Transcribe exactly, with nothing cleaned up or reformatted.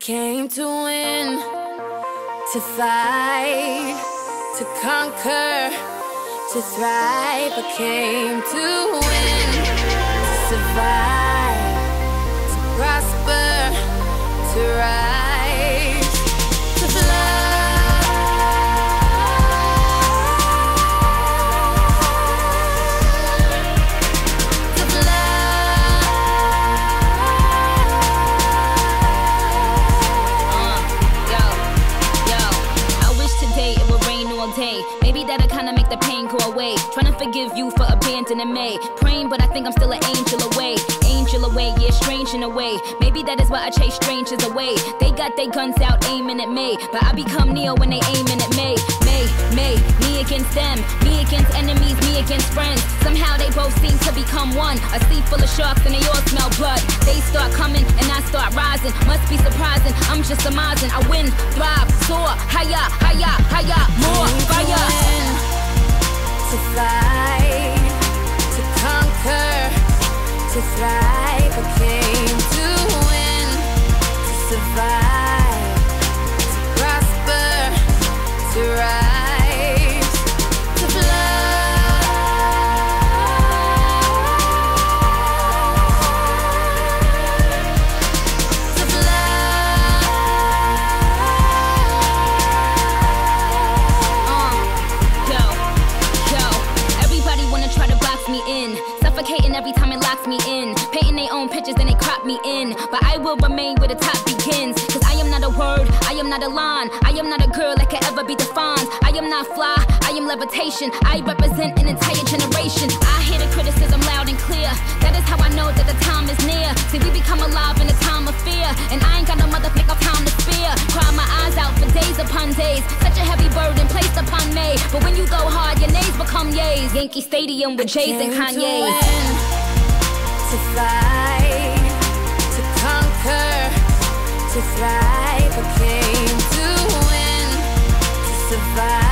came to win, to fight, to conquer, to thrive. I came to win, to survive, to prosper, to rise, to fly. Maybe that'll kinda make the pain go away. Trying to forgive you for abandoning me. Praying, but I think I'm still an angel away. Angel away, yeah, strange in a way. Maybe that is why I chase strangers away. They got their guns out aiming at me, but I become Neo when they aiming at me. Me, me, me against them. Me against enemies, me against friends. Somehow they both seem to become one. A sea full of sharks and they all smell blood. They start coming and I start rising. Must be surprising, I'm just amazing. I win, thrive, soar, higher, higher, higher, more fire. To fight, to conquer, to thrive. I came to win, to survive, to prosper, to rise, to fly. Suffocating every time it locks me in. Painting their own pictures and they crop me in. But I will remain where the top begins. Cause I am not a word, I am not a line. I am not a girl that can ever be defined. I am not fly, I am levitation. I represent an entire generation. I hear the criticism loud and clear. That is how I know that the time is near. See, we become alive in a time of fear. And I ain't got no motherfucker time to spare. Cry my eyes out for days upon days. Such a heavy burden placed upon me. But when you go hard, your nays become yays. Yankee Stadium with Jays and Kanye's. To fight, to conquer, to thrive. I came to win, to survive.